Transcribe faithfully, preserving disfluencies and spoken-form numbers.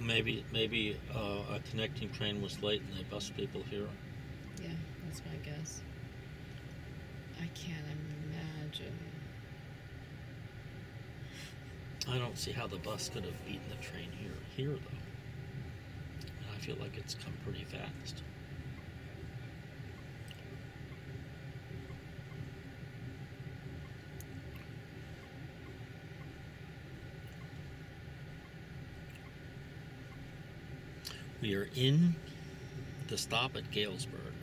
Maybe maybe uh, a connecting train was late and they bus people here. Yeah, that's my guess. I can't imagine. I don't see how the bus could have beaten the train here. Here, though. And I feel like it's come pretty fast. We are in the stop at Galesburg.